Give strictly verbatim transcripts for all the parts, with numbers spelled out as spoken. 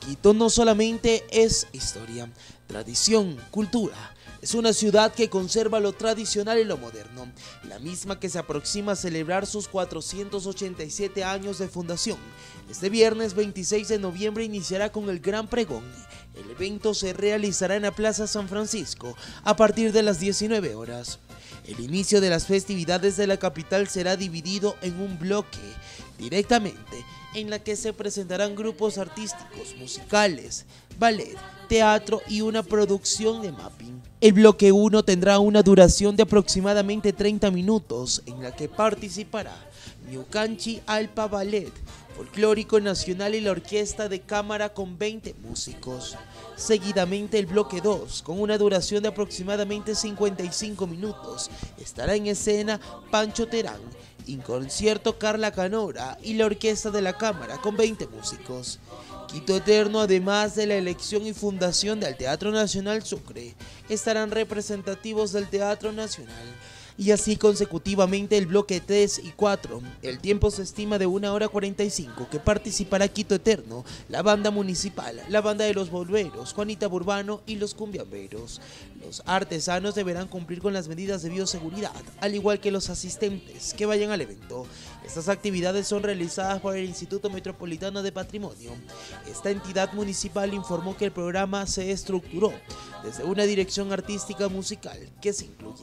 Quito no solamente es historia, tradición, cultura. Es una ciudad que conserva lo tradicional y lo moderno, la misma que se aproxima a celebrar sus cuatrocientos ochenta y siete años de fundación. Este viernes veintiséis de noviembre iniciará con el Gran Pregón. El evento se realizará en la Plaza San Francisco a partir de las diecinueve horas. El inicio de las festividades de la capital será dividido en un bloque directamente en la que se presentarán grupos artísticos, musicales, ballet, teatro y una producción de mapping. El bloque uno tendrá una duración de aproximadamente treinta minutos, en la que participará Ñukanchi Alpa Ballet, Folclórico Nacional y la Orquesta de Cámara con veinte músicos. Seguidamente el bloque dos, con una duración de aproximadamente cincuenta y cinco minutos, estará en escena Pancho Terán, Inconcierto Carla Canora y la Orquesta de la Cámara con veinte músicos. Quito Eterno, además de la elección y fundación del Teatro Nacional Sucre, estarán representativos del Teatro Nacional, y así consecutivamente el bloque tres y cuatro. El tiempo se estima de una hora cuarenta y cinco, que participará Quito Eterno, la banda municipal, la banda de los bolveros, Juanita Burbano y los cumbiamberos. Los artesanos deberán cumplir con las medidas de bioseguridad, al igual que los asistentes que vayan al evento. Estas actividades son realizadas por el Instituto Metropolitano de Patrimonio. Esta entidad municipal informó que el programa se estructuró desde una dirección artística musical que se incluye.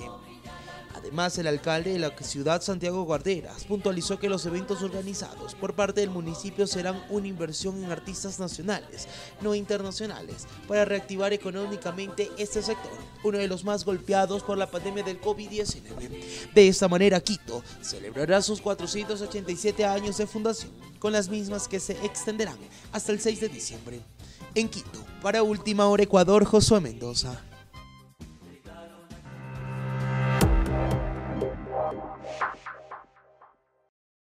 Además, el alcalde de la ciudad, Santiago Guarderas, puntualizó que los eventos organizados por parte del municipio serán una inversión en artistas nacionales, no internacionales, para reactivar económicamente este sector, uno de los más golpeados por la pandemia del COVID diecinueve. De esta manera, Quito celebrará sus cuatrocientos ochenta y siete años de fundación, con las mismas que se extenderán hasta el seis de diciembre. En Quito, para Última Hora Ecuador, Josué Mendoza.